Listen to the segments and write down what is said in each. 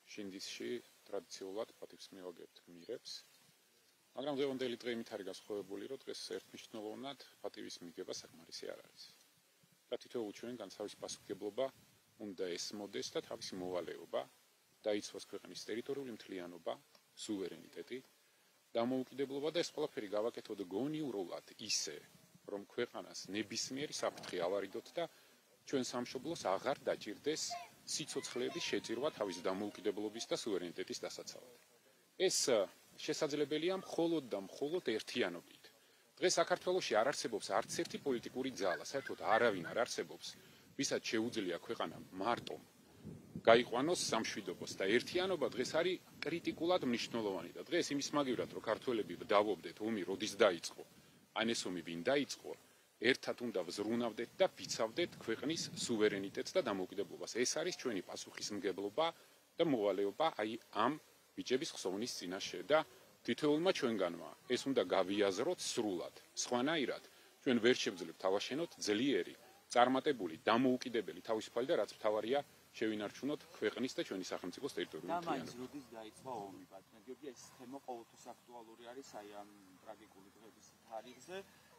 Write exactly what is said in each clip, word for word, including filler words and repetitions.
შინდისში ტრადიციულად პატივს მივაგებთ გმირებს. მაგრამ დღევანდელი დღე იმით არის განსხვავებული, რომ დღეს ერთმნიშვნელოვნად პატივის მიგება საკმარისი არ არის. და თითოეულ ჩვენგან თავისი პასუხისმგებლობა უნდა ესმოდეს და თავისი მოვალეობა დაიცვას ქვეყნის ტერიტორიული მთლიანობა, სუვერენიტეტი, დამოუკიდებლობა და ეს ყველაფერი გავაკეთოთ გონიურულად ისე, რომ ქვეყანას ნებისმიერი საფრთხე ავარიდოთ და ჩვენ სამშობლოს აღარ დაჭირდეს სიცოცხლეების შეწირვა თავის დამოუკიდებლობის და სუვერენიტეტის დასაცავად. ეს შესაძლებელია მხოლოდ და მხოლოდ ერთიანობით. დღეს საქართველოში არ არსებობს არც ერთი პოლიტიკური ძალა, საერთოდ არავინ არ არსებობს, ვისაც შეუძლია ქვეყანა მარტო გაიყვანოს სამშვიდობოს და ერთიანობა დღეს არის კრიტიკულად მნიშვნელოვანი და დღეს იმის მაგივრად რომ ქართველები დავობდეთ ომი როდის დაიწყო, ან ეს ომი ვინ დაიწყო, ერთად უნდა ვზრუნავდეთ და ვიცავდეთ ქვეყნის სუვერენიტეტს და დამოუკიდებლობას. ეს არის ჩვენი პასუხისმგებლობა და მოვალეობა აი ამ ბიჭების ხსოვნის წინაშე და თითოეულმა ჩვენგანმა ეს უნდა გავიაზროთ სრულად. სხვანაირად ჩვენ ვერ შევძლებთ ავაშენოთ ძლიერი, წარმატებული, დამოუკიდებელი თავისუფალი და რაც მთავარია შევინარჩუნოთ ქვეყნის და ჩვენი სახელმწიფოს ტერიტორიული მთლიანობა. და მაინც როდის დაიწყო ომი, ბატონო გიორგი, ეს თემა ყოველთვის აქტუალური არის აი ამ ტრაგიკული დღების თარიღზე.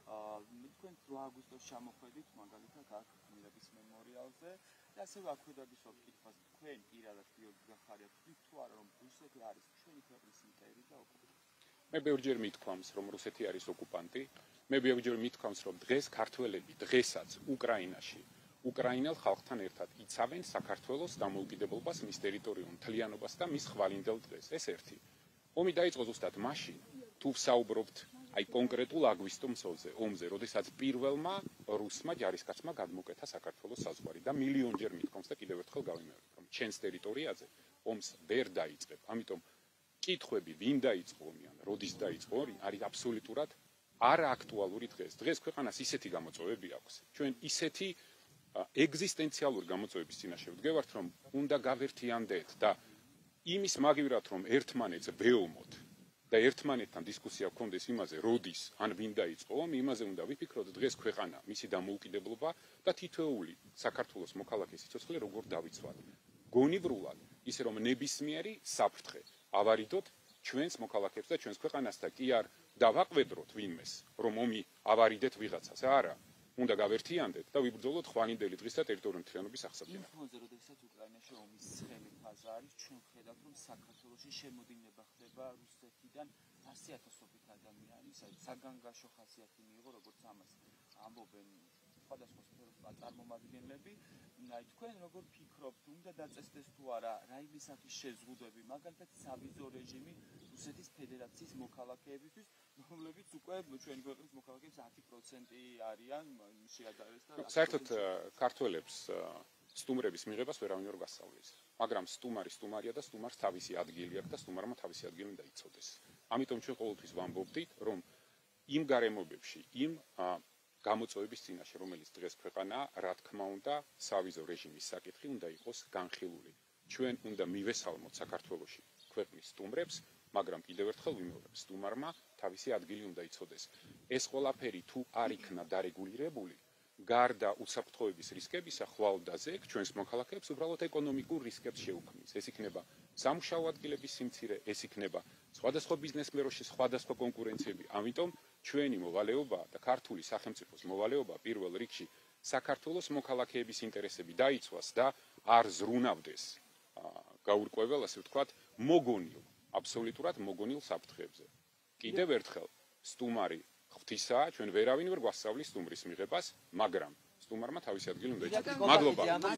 მე თქვენ რვა აგვისტოს ჩამოხვედით მაგალითად აქ გმირების მემორიალზე და ასევე აქვე დაგისვათ კითხვას თქვენ პირადად გიორგი გახარიათ თუ არა რომ რუსეთი არის ჩვენი ქვეყნის იმპერია და ოკუპანტი. მე ბევრჯერ მithქვამს რომ რუსეთი არის ოკუპანტი, მე ბევრჯერ მithქვამს რომ დღეს ქართველები დღესაც უკრაინაში უკრაინელ ხალხთან ერთად იცავენ საქართველოს დამოუკიდებლობას, მის ტერიტორიულ მთლიანობას და მის ხვალინდელ დღეს. ეს ერთი. ომი დაიწყო ზუსტად მაშინ, თუ ვსაუბრობთ აი კონკრეტულ აგვისტომზე, ომზე, როდესაც პირველმა რუსმა ჯარისკაცმა გადმოკეთა საქართველოს საზღვარი და მილიონჯერ მithქვამს და კიდევ ერთხელ გავიმეორებ, რომ ჩვენს ტერიტორიაზე ომს ვერ დაიწყებ. ამიტომ კითხვები, ვინ დაიწყო ომი ან როდის დაიწყო ომი, არის აბსოლუტურად არააქტუალური დღეს. დღეს ქვეყანას ისეთი გამოწვევები აქვს. ჩვენ ისეთი ეგზისტენციალური გამოწვევების წინაშე ვდგევართ, რომ უნდა გავერთიანდეთ და იმის მაგივრად, რომ ერთმანეთს ვეომოთ და ერთმანეთთან დისკუსია გქონდეს იმაზე, როდის ან ვინ დაიწყო ომი, იმაზე უნდა ვიფიქროთ დღეს ქვეყანა, მისი დამოუკიდებლობა და თითოეული საქართველოს მოქალაქის სიცოცხლე როგორ დავიცვათ. გონივრულად, ისე რომ ნებისმიერი საფრთხე ავარიდოთ ჩვენს მოქალაქეებს და ჩვენს ქვეყანას და კი არ დავაყვედროთ ვინმეს, რომ ომი ავარიდეთ ვიღაცას. არა, უნდა გავერთიანდეთ და ვიბრძოლოთ ხვალინდელი დღის და ტერიტორიული მთლიანობის აღსადგენად. იმ ფონზე, როდესაც უკრაინაში ომის ცხელი ფაზა არის, ჩვენ ხედავთ, რომ საქართველოში შემოდინება ხდება რუსეთიდან ასი ათასობით ადამიანი, საგანგაშო ხასიათი მიიღო, როგორც ამას ამბობენ სხვადასხვა სფეროს წარმომადგენლები. აი თქვენ როგორ ფიქრობთ, უნდა დაწესდეს თუ არა რაიმისათვის შეზღუდვები, მაგალითად სავიზო რეჟიმი რუსეთის ფედერაციის მოქალაქეებისთვის, რომლებიც უკვე ჩვენი ქვეყნის მოქალაქეების ათი პროცენტი არიან შეადარეს და საერთოდ ქართველებს სტუმრების მიღებას ვერავინ ვერ გასწავლის. მაგრამ სტუმარი სტუმარია და სტუმარს თავისი ადგილი აქვს და სტუმარმა თავისი ადგილი უნდა იცოდეს. ამიტომ ჩვენ ყოველთვის ვამბობდით, რომ იმ გარემოებებში, იმ გამოწვევების წინაშე, რომელიც დღეს ქვეყანაა, რა თქმა უნდა, სავიზო რეჟიმის საკითხი უნდა იყოს განხილული. ჩვენ უნდა მივესალმოთ საქართველოში ქვეყნის სტუმრებს, მაგრამ კიდევ ერთხელ ვიმეორებ, სტუმარმა თავისი ადგილი უნდა იცოდეს. ეს ყველაფერი თუ არ იქნა დარეგულირებული, გარდა უსაფრთხოების რისკებისა, ხვალდაზე ჩვენს მოქალაქეებს უბრალოდ ეკონომიკურ რისკებს შეუქმნის. ეს იქნება სამუშაო ადგილების სიმცირე, ეს იქნება სხვადასხვა ბიზნეს სფეროში სხვადასხვა კონკურენციები. ამიტომ ჩვენი მოვალეობა და ქართული სახელმწიფოს მოვალეობა პირველ რიგში საქართველოს მოქალაქეების ინტერესები დაიცვას და არ ზრუნავდეს გაურკვეველ, ასე ვთქვათ, მოგონილ, აბსოლუტურად მოგონილ საფრთხეებზე. კიდევ ერთხელ, სტუმარი ღვთისაა, ჩვენ ვერავინ ვერ გვასწავლის სტუმრის მიღებას, მაგრამ სტუმარმა თავისი ადგილი უნდა იცოდეს. მადლობა.